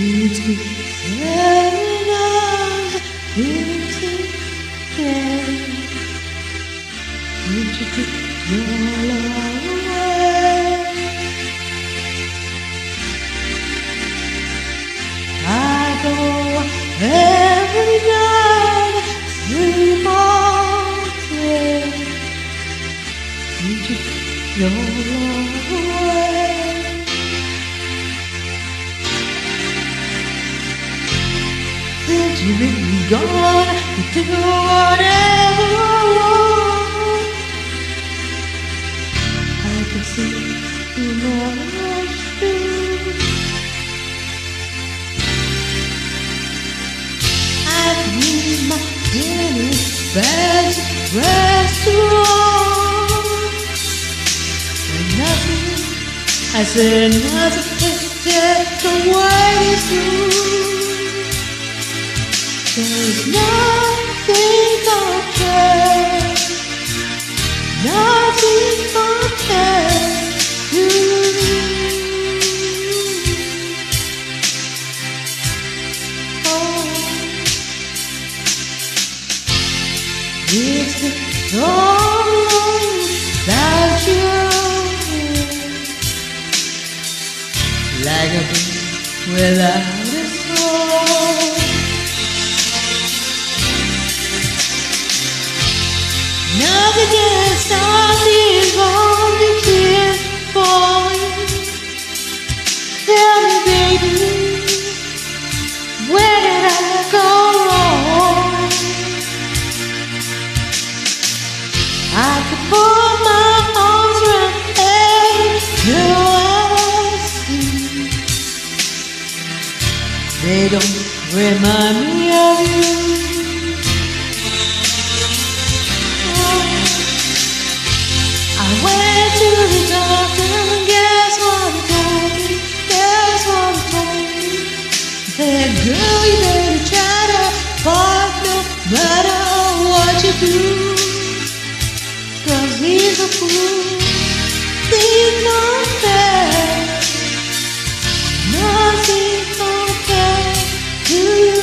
It's been very long since then you took your love away. I go every night, sleep all day. You took your love away. Since you've been gone, you do whatever I want. I can see you never should. I've made my daily best restaurant. And nothing, I said nothing is just the way it's true. There's nothing compared, nothing compared to you. Oh, it's been so long that you're like a bee without a soul. Nothing can stop these lonely tears falling. Tell me, baby, where did I go wrong? I could put my arms around every girl I see. They don't remind me of you. I went to the doctor and guess what he told me? Guess what he told me? He said, girl, you better try to fight no matter what you do. 'Cause he's a fool, he's not fair. Nothing compared to you.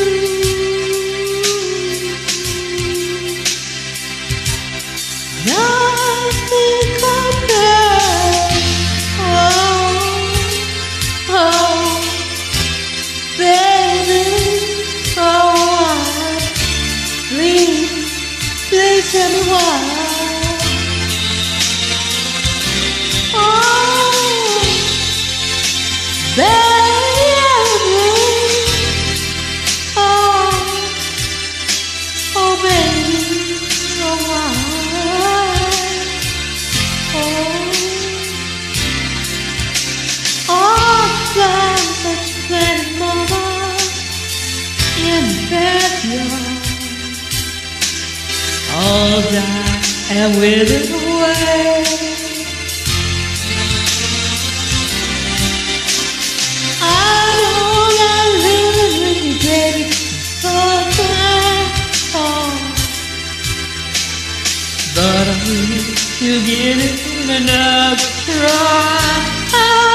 Nothing compared. Oh, oh, baby, oh, why? Please, please tell me why. Oh, baby, oh, oh, baby, oh, why? Such plenty mama in the backyard, all die and wither away. I know I'm living with you, baby, so bad, oh. But I'm willing to give it another try.